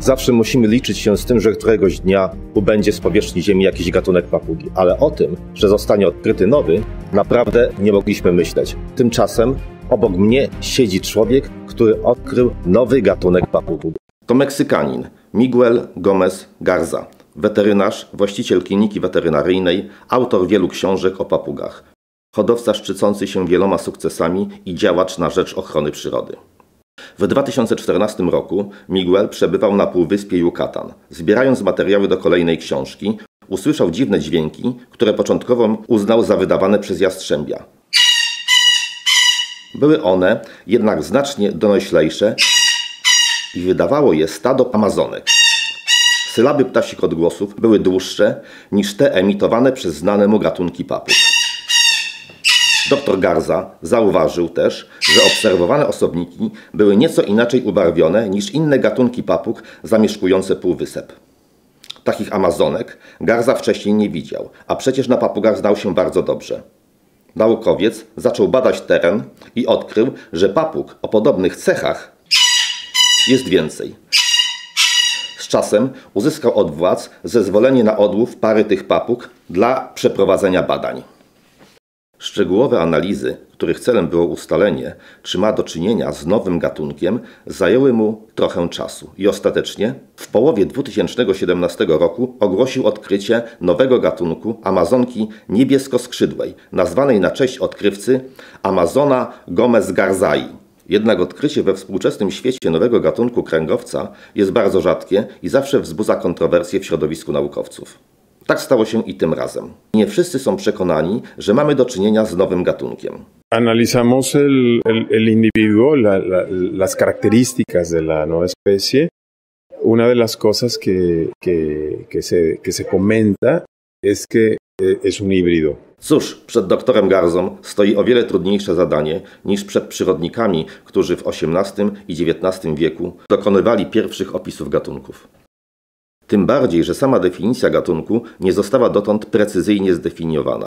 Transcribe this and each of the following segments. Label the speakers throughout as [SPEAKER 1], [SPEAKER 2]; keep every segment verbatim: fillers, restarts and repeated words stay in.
[SPEAKER 1] Zawsze musimy liczyć się z tym, że któregoś dnia ubędzie z powierzchni Ziemi jakiś gatunek papugi. Ale o tym, że zostanie odkryty nowy, naprawdę nie mogliśmy myśleć. Tymczasem obok mnie siedzi człowiek, który odkrył nowy gatunek papug. To Meksykanin Miguel Gómez Garza, weterynarz, właściciel kliniki weterynaryjnej, autor wielu książek o papugach, hodowca szczycący się wieloma sukcesami i działacz na rzecz ochrony przyrody. W dwa tysiące czternastym roku Miguel przebywał na półwyspie Yucatan. Zbierając materiały do kolejnej książki, usłyszał dziwne dźwięki, które początkowo uznał za wydawane przez jastrzębia. Były one jednak znacznie donoślejsze i wydawało je stado amazonek. Sylaby ptasich odgłosów były dłuższe niż te emitowane przez znane mu gatunki papug. Doktor Garza zauważył też, że obserwowane osobniki były nieco inaczej ubarwione niż inne gatunki papug zamieszkujące półwysep. Takich amazonek Garza wcześniej nie widział, a przecież na papugach znał się bardzo dobrze. Naukowiec zaczął badać teren i odkrył, że papug o podobnych cechach jest więcej. Z czasem uzyskał od władz zezwolenie na odłów pary tych papug dla przeprowadzenia badań. Szczegółowe analizy, których celem było ustalenie, czy ma do czynienia z nowym gatunkiem, zajęły mu trochę czasu i ostatecznie w połowie dwa tysiące siedemnastego roku ogłosił odkrycie nowego gatunku amazonki niebieskoskrzydłej, nazwanej na cześć odkrywcy Amazona Gómez Garzai. Jednak odkrycie we współczesnym świecie nowego gatunku kręgowca jest bardzo rzadkie i zawsze wzbudza kontrowersje w środowisku naukowców. Tak stało się i tym razem. Nie wszyscy są przekonani, że mamy do czynienia z nowym gatunkiem.
[SPEAKER 2] Analizamos el, el, el individuo, la, la, las características de la nueva especie. Una de las cosas que, que, que, se, que se comenta es que es un híbrido.
[SPEAKER 1] Cóż, przed doktorem Garzą stoi o wiele trudniejsze zadanie niż przed przyrodnikami, którzy w osiemnastym i dziewiętnastym wieku dokonywali pierwszych opisów gatunków. Tym bardziej, że sama definicja gatunku nie została dotąd precyzyjnie zdefiniowana.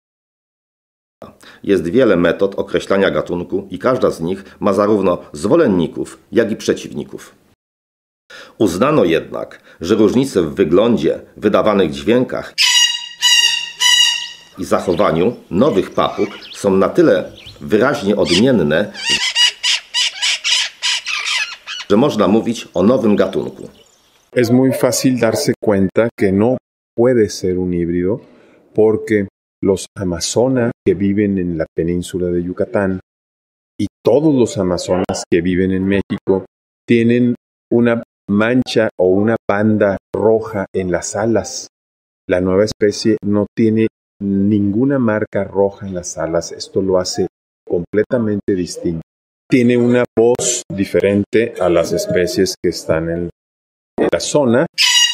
[SPEAKER 1] Jest wiele metod określania gatunku i każda z nich ma zarówno zwolenników, jak i przeciwników. Uznano jednak, że różnice w wyglądzie, wydawanych dźwiękach i zachowaniu nowych papug są na tyle wyraźnie odmienne, że można mówić o nowym gatunku.
[SPEAKER 2] Es muy fácil darse cuenta que no puede ser un híbrido porque los amazonas que viven en la península de Yucatán y todos los amazonas que viven en México tienen una mancha o una banda roja en las alas. La nueva especie no tiene ninguna marca roja en las alas. Esto lo hace completamente distinto. Tiene una voz diferente a las especies que están en la zona.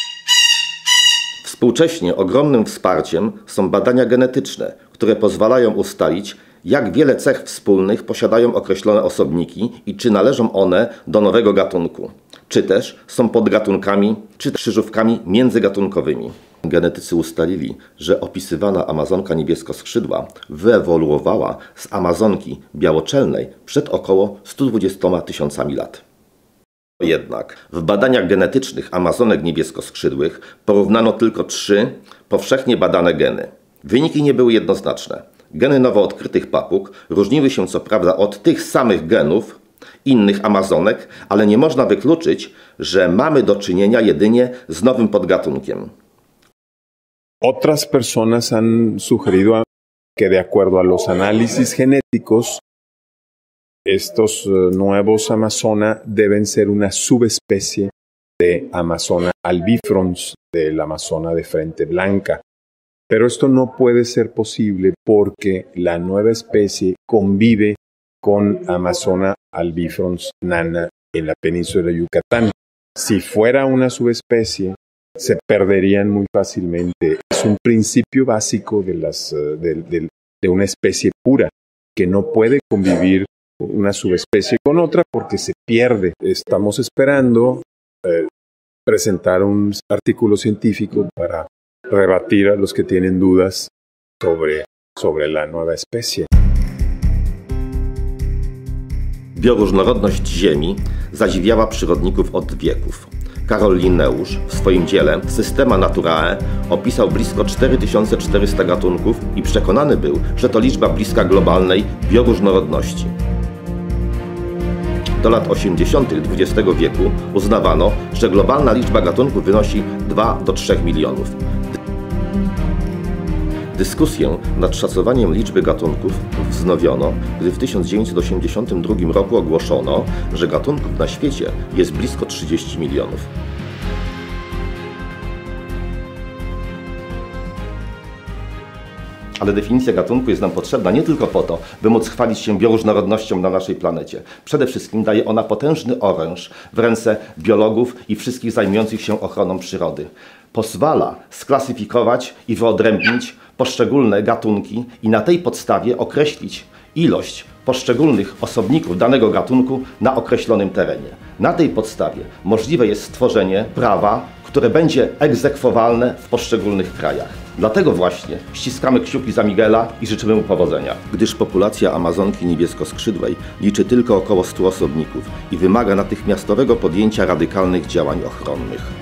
[SPEAKER 1] Współcześnie ogromnym wsparciem są badania genetyczne, które pozwalają ustalić, jak wiele cech wspólnych posiadają określone osobniki i czy należą one do nowego gatunku, czy też są podgatunkami, czy krzyżówkami międzygatunkowymi. Genetycy ustalili, że opisywana amazonka niebieskoskrzydła wyewoluowała z amazonki białoczelnej przed około stu dwudziestoma tysiącami lat. Jednak w badaniach genetycznych amazonek niebieskoskrzydłych porównano tylko trzy powszechnie badane geny. Wyniki nie były jednoznaczne. Geny nowo odkrytych papug różniły się co prawda od tych samych genów innych amazonek, ale nie można wykluczyć, że mamy do czynienia jedynie z nowym podgatunkiem.
[SPEAKER 2] Otras personas han sugerido que de acuerdo a los análisis genéticos, estos nuevos Amazonas deben ser una subespecie de Amazona albifrons, del Amazona de frente blanca. Pero esto no puede ser posible porque la nueva especie convive con Amazona albifrons nana en la península de Yucatán. Si fuera una subespecie, se perderían muy fácilmente. Es un principio básico de, las, de, de, de una especie pura, que no puede convivir una subespecie con otra porque se pierde. Estamos esperando eh, presentar un artículo científico para rebatir a los que tienen dudas sobre, sobre la nueva especie.
[SPEAKER 1] Bioróżnorodność Ziemi zadziwiała przyrodników od wieków. Karol Linneusz w swoim dziele Systema Naturae opisał blisko cztery tysiące czterysta gatunków i przekonany był, że to liczba bliska globalnej bioróżnorodności. Do lat osiemdziesiątych dwudziestego wieku uznawano, że globalna liczba gatunków wynosi dwa do trzech milionów. Dyskusję nad szacowaniem liczby gatunków wznowiono, gdy w tysiąc dziewięćset osiemdziesiątym drugim roku ogłoszono, że gatunków na świecie jest blisko trzydzieści milionów. Ale definicja gatunku jest nam potrzebna nie tylko po to, by móc chwalić się bioróżnorodnością na naszej planecie. Przede wszystkim daje ona potężny oręż w ręce biologów i wszystkich zajmujących się ochroną przyrody. Pozwala sklasyfikować i wyodrębnić poszczególne gatunki i na tej podstawie określić ilość poszczególnych osobników danego gatunku na określonym terenie. Na tej podstawie możliwe jest stworzenie prawa, które będzie egzekwowalne w poszczególnych krajach. Dlatego właśnie ściskamy kciuki za Miguela i życzymy mu powodzenia. Gdyż populacja amazonki niebieskoskrzydłej liczy tylko około stu osobników i wymaga natychmiastowego podjęcia radykalnych działań ochronnych.